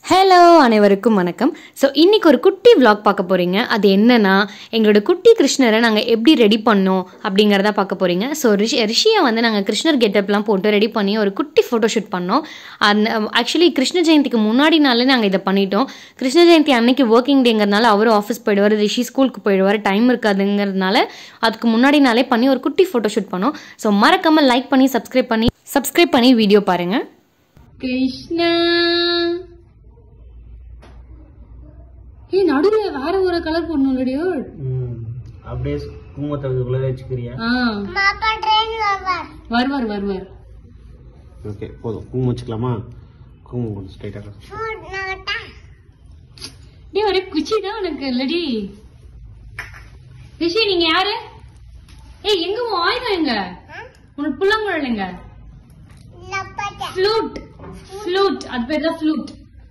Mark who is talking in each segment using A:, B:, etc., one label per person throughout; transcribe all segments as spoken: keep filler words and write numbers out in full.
A: Hello அனைவருக்கும் வணக்கம். So இன்றைக்கி ஒரு குட்டி விளாக் பார்க்க போகிறீங்க. அது என்னென்னா எங்களோட குட்டி கிருஷ்ணரை நாங்கள் எப்படி ரெடி பண்ணோம் அப்படிங்கிறத பார்க்க போகிறீங்க. ஸோ ரிஷி ரிஷியை வந்து நாங்கள் கிருஷ்ணர் கெட்டப்லாம் போட்டு ரெடி பண்ணி ஒரு குட்டி ஃபோட்டோஷூட் பண்ணோம். அந்த ஆக்சுவலி கிருஷ்ண ஜெயந்திக்கு முன்னாடி நாளே நாங்கள் இதை பண்ணிட்டோம். கிருஷ்ண ஜெயந்தி அன்னைக்கு ஒர்க்கிங் டேங்கிறதுனால அவரும் ஆஃபீஸ் போயிடுவார், ரிஷி ஸ்கூலுக்கு போயிடுவார், டைம் இருக்காதுங்கிறதுனால அதுக்கு முன்னாடி நாளே பண்ணி ஒரு குட்டி ஃபோட்டோஷூட் பண்ணோம். ஸோ மறக்காமல் லைக் பண்ணி சப்ஸ்கிரைப் பண்ணி சப்ஸ்கிரைப் பண்ணி வீடியோ பாருங்கள். கிருஷ்ணா ஏ நடுவுல வேற ஒரு கலர் போடணும்லடியோ. ம் அப்படியே குங்குமத்தை இதுக்குள்ள வெச்சுக்கிறியா? ஆ மாமா ட்ரெயின் வருவார் வருவார் வருவார். ஓகே போதும். குங்குமம் வெச்சுக்கலாமா? குங்குமம் கொஞ்சம் ஸ்ட்ரைட்டா போடணும்டா. டேய் ஒரே குச்சி தான் உனக்கு இல்லடி. ரிஷி நீங்க யாரு? ஏய் எங்க உன் ஆயுதம் எங்க? உனக்கு புள்ளங்குழல் எங்க? லப்பட்ட ஃப்ளூட் ஃப்ளூட் அது பேர் தான் ஃப்ளூட்.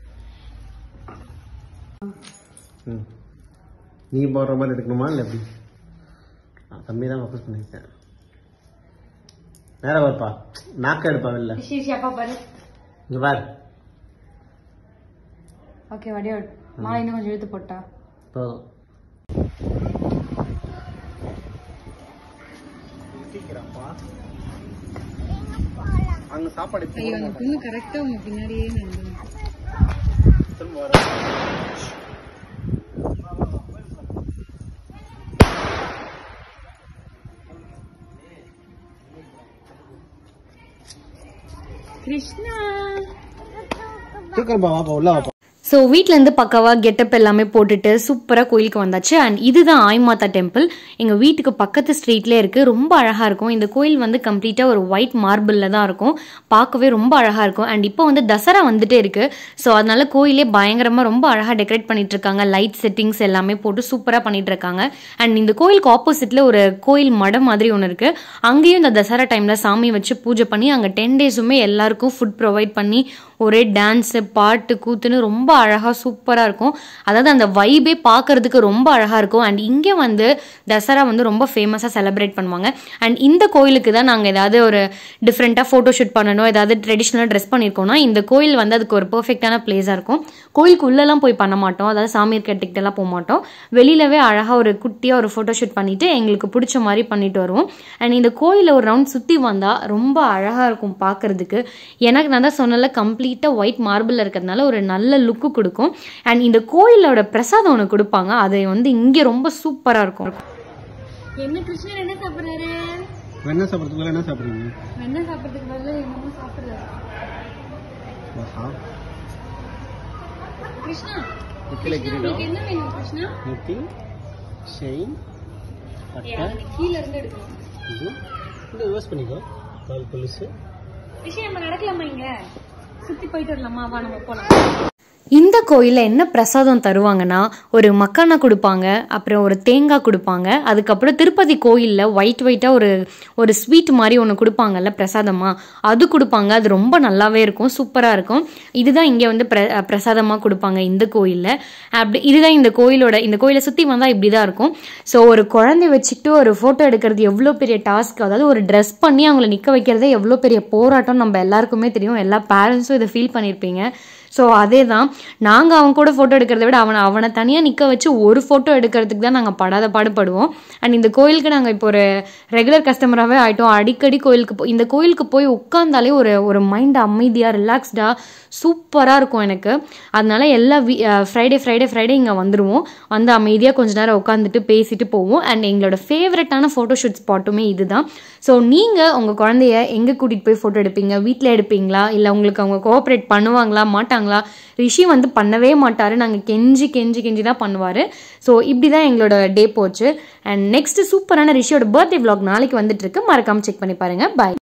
A: நீ போடுற மாதிரி எடுக்கணுமா இல்லை எப்படி? தம்பி தான் ஃபோக்கஸ் பண்ணிருக்கேன். நேரம் வரப்பா நாக்க எடுப்பா இல்ல அப்பா பாரு இங்க பாரு. ஓகே வடியா மாலை இன்னும் கொஞ்சம் எழுத்து போட்டா போதும். அங்க சாப்பாடு கரெக்டா உங்க பின்னாடியே திரும்ப வர. கிருஷ்ணா தூக்கம் பாப்பா உள்ள வாப்பா. ஸோ வீட்டிலேருந்து பக்காவாக கெட்டப் எல்லாமே போட்டுட்டு சூப்பராக கோயிலுக்கு வந்தாச்சு. அண்ட் இதுதான் ஆய்மாதா டெம்பிள். எங்கள் வீட்டுக்கு பக்கத்து ஸ்ட்ரீட்லேயே இருக்குது. ரொம்ப அழகாக இருக்கும். இந்த கோயில் வந்து கம்ப்ளீட்டாக ஒரு ஒயிட் மார்பிளில் தான் இருக்கும். பார்க்கவே ரொம்ப அழகாக இருக்கும். அண்ட் இப்போ வந்து தசரா வந்துட்டே இருக்குது. ஸோ அதனால கோயிலே பயங்கரமாக ரொம்ப அழகாக டெக்கரேட் பண்ணிட்டு இருக்காங்க. லைட் செட்டிங்ஸ் எல்லாமே போட்டு சூப்பராக பண்ணிட்டு இருக்காங்க. அண்ட் இந்த கோயிலுக்கு ஆப்போசிட்டில் ஒரு கோயில் மடம் மாதிரி ஒன்று இருக்குது. அங்கேயும் இந்த தசரா டைமில் சாமி வச்சு பூஜை பண்ணி அங்கே டென் டேஸுமே எல்லாருக்கும் ஃபுட் ப்ரொவைட் பண்ணி ஒரே டான்ஸு பாட்டு கூத்துன்னு ரொம்ப அழகாக சூப்பராக இருக்கும். அதாவது அந்த வைபே பார்க்கறதுக்கு ரொம்ப அழகாக இருக்கும். அண்ட் இங்கே வந்து தசரா வந்து ரொம்ப ஃபேமஸாக செலிப்ரேட் பண்ணுவாங்க. அண்ட் இந்த கோயிலுக்கு தான் நாங்கள் ஏதாவது ஒரு டிஃப்ரெண்ட்டாக ஃபோட்டோஷூட் பண்ணணும், ஏதாவது ட்ரெடிஷ்னலாக ட்ரெஸ் பண்ணியிருக்கோம்னா இந்த கோயில் வந்து அதுக்கு ஒரு பர்ஃபெக்டான பிளேஸாக இருக்கும். கோயிலுக்கு உள்ளெல்லாம் போய் பண்ண மாட்டோம், அதாவது சாமி கட்டிக்கிட்டெல்லாம் போக மாட்டோம். வெளியிலவே அழகாக ஒரு குட்டியாக ஒரு ஃபோட்டோஷூட் பண்ணிவிட்டு எங்களுக்கு பிடிச்ச மாதிரி பண்ணிட்டு வருவோம். அண்ட் இந்த கோயிலில் ஒரு ரவுண்ட் சுற்றி வந்தால் ரொம்ப அழகாக இருக்கும் பார்க்கறதுக்கு. எனக்கு நான் தான் சொன்னல கம்ப்ளீட் ஒயிட் மார்பிள் இருக்கிறதுனால ஒரு நல்ல லுக்கு கொடுக்கும். அண்ட் இந்த கோயிலோட பிரசாதம் ஒன்று கொடுப்பாங்க, அது வந்து இங்கே ரொம்ப சூப்பரா இருக்கும். என்ன கிருஷ்ணர் என்ன சாப்பிடுறாரு? வெண்ணெய் சாப்பிடுறதுக்கு என்ன சாப்பிடுறீங்க? வெண்ணெய் சாப்பிடுறதுக்கு பதிலா என்னமோ சாப்பிடுறாரு. கிருஷ்ணா உங்களுக்கு என்ன வேணும் கிருஷ்ணா? நெத்தி செயின் பட்டை கீழ இருந்து எடுக்கணும். இது இந்த யூஸ் பண்ணிக்கோ. கால் கொலுசு. விஷயம் நம்ம நடக்கலாமா? இங்க சுத்தி போயிட்டு வரலாமா? வா நம்ம போலாம். இந்த கோயிலில் என்ன பிரசாதம் தருவாங்கன்னா ஒரு மக்கானா கொடுப்பாங்க, அப்புறம் ஒரு தேங்காய் கொடுப்பாங்க, அதுக்கப்புறம் திருப்பதி கோயிலில் ஒயிட் ஒயிட்டாக ஒரு ஒரு ஸ்வீட் மாதிரி ஒன்று கொடுப்பாங்கல்ல பிரசாதமாக, அது கொடுப்பாங்க. அது ரொம்ப நல்லாவே இருக்கும், சூப்பராக இருக்கும். இதுதான் இங்கே வந்து பிர பிரசாதமாக கொடுப்பாங்க இந்த கோயிலில். அப்படி இதுதான் இந்த கோயிலோட இந்த கோயிலை சுற்றி வந்தால் இப்படி தான் இருக்கும். ஸோ ஒரு குழந்தை வச்சுக்கிட்டு ஒரு ஃபோட்டோ எடுக்கிறது எவ்வளோ பெரிய டாஸ்க், அதாவது ஒரு ட்ரெஸ் பண்ணி அவங்கள நிற்க வைக்கிறதே எவ்வளோ பெரிய போராட்டம் நம்ம எல்லாருக்குமே தெரியும். எல்லா பேரண்ட்ஸும் இதை ஃபீல் பண்ணியிருப்பீங்க. ஸோ அதே தான் நாங்கள் அவங்க கூட ஃபோட்டோ எடுக்கிறத விட அவனை அவனை தனியாக நிற்க வச்சு ஒரு ஃபோட்டோ எடுக்கிறதுக்கு தான் நாங்கள் படாத பாடுபடுவோம். அண்ட் இந்த கோயிலுக்கு நாங்கள் இப்போ ஒரு ரெகுலர் கஸ்டமராகவே ஆகிட்டோம். அடிக்கடி கோயிலுக்கு போ இந்த கோயிலுக்கு போய் உட்காந்தாலே ஒரு ஒரு மைண்ட் அமைதியாக ரிலாக்ஸ்டாக சூப்பராக இருக்கும் எனக்கு. அதனால எல்லா வீ ஃப்ரைடே ஃப்ரைடே ஃப்ரைடே இங்கே வந்துடுவோம். வந்து அமைதியாக கொஞ்ச நேரம் உட்காந்துட்டு பேசிட்டு போவோம். அண்ட் எங்களோட ஃபேவரட்டான ஃபோட்டோஷூட் ஸ்பாட்டுமே இது தான். ஸோ நீங்கள் உங்கள் குழந்தைய எங்கே கூட்டிகிட்டு போய் ஃபோட்டோ எடுப்பீங்க? வீட்டில் எடுப்பீங்களா இல்லை உங்களுக்கு அவங்க கோஆப்ரேட் பண்ணுவாங்களா மாட்டாங்களா? ரிஷி வந்து பண்ணவே மாட்டார், நாங்கள் கெஞ்சி கெஞ்சி கெஞ்சி தான் பண்ணுவார். ஸோ இப்படி தான் எங்களோட டே போச்சு. அண்ட் நெக்ஸ்ட் சூப்பரான ரிஷியோட பர்த்டே விளாக் நாளைக்கு வந்துட்டு இருக்கு, மறக்காம செக் பண்ணி பாருங்க. பாய்.